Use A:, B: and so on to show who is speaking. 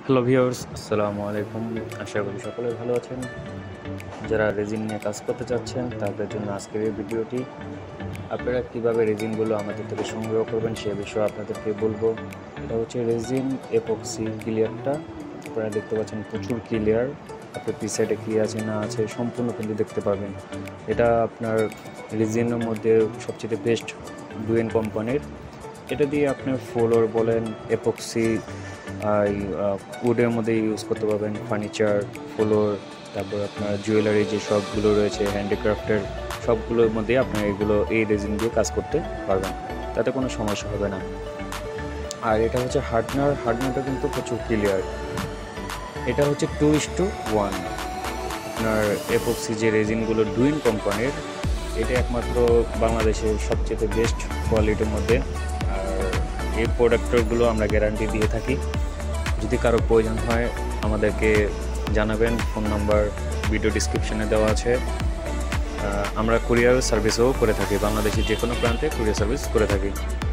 A: Hello viewers, আসসালামু আলাইকুম। আশা করি সকলে ভালো আছেন। যারা রেজিন নিয়ে কাজ করতে চাচ্ছেন তাদের জন্য আজকের এই ভিডিওটি। আপনারা কীভাবে রেজিনগুলো আমাদের থেকে সংগ্রহ করবেন সে বিষয়ে আপনাদেরকে বলবো। এটা হচ্ছে রেজিন এপক্সি ক্লিয়ারটা। আপনারা দেখতে পাচ্ছেন প্রচুর ক্লিয়ার। আপনার পি সাইডে কী আছে না আছে সম্পূর্ণ কিন্তু দেখতে পারবেন। এটা আপনার রেজিনের মধ্যে সবচেয়ে বেস্ট ডুয়েন কোম্পানির। এটা দিয়ে আপনি ফ্লোর বলেন, এপক্সি উডের মধ্যে ইউজ করতে পারবেন, ফার্নিচার, ফ্লোর, তারপর আপনার জুয়েলারি যে সবগুলো রয়েছে হ্যান্ডিক্রাফটের সবগুলোর মধ্যে আপনার এই রেজিন দিয়ে কাজ করতে পারবেন, তাতে কোনো সমস্যা হবে না। আর এটা হচ্ছে হার্ডনারটা কিন্তু প্রচুর ক্লিয়ার। এটা হচ্ছে 2:1। আপনার এপক্সি যে রেজিনগুলো ডুইন কোম্পানির, এটা একমাত্র বাংলাদেশের সবচেয়ে বেস্ট কোয়ালিটির মধ্যে। আর এই প্রোডাক্টগুলো আমরা গ্যারান্টি দিয়ে থাকি। যদি কারো প্রয়োজন হয় আমাদেরকে জানাবেন, ফোন নাম্বার ভিডিও ডিসক্রিপশনে দেওয়া আছে। আমরা কুরিয়ার সার্ভিসও করে থাকি, বাংলাদেশের যে কোনো প্রান্তে কুরিয়ার সার্ভিস করে থাকি।